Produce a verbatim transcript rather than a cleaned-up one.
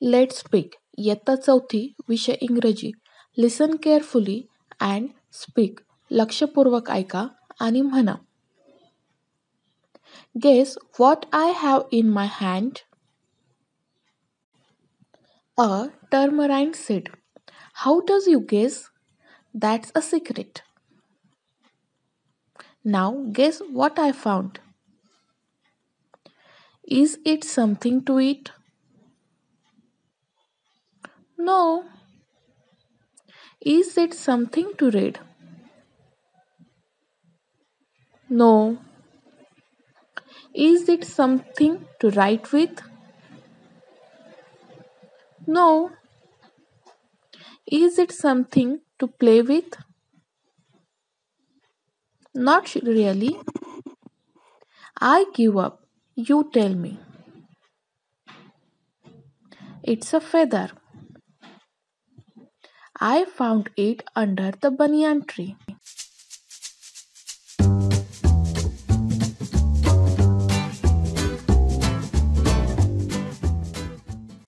Let's speak इयत्ता चौथी विषय इंग्रजी. Listen carefully and speak. लक्षपूर्वक ऐका आणि म्हणा. Guess what I have in my hand. A tambourine said. How does you guess? That's a secret. Now guess what I found. Is it something to it? No. Is it something to read? No. Is it something to write with? No. Is it something to play with? Not really. I give up. You tell me. It's a feather. I found it under the banyan tree.